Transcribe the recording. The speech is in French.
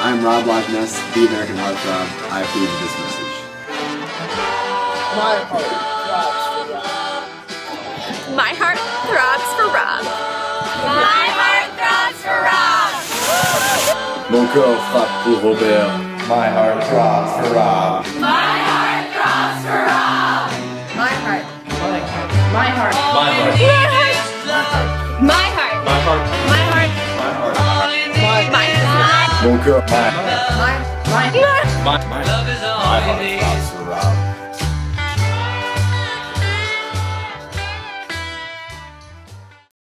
I'm Rob Loch-Ness, the American Heart Throb. I approve of this message. My heart throbs for Rob. My heart throbs for Rob. My heart throbs for Rob. Mon corps frappe pour Robert. My heart throbs for Rob. My heart throbs for Rob. My heart. My heart. My heart. My heart. My heart. My heart. My My heart. Mon corps. My. My. My. My.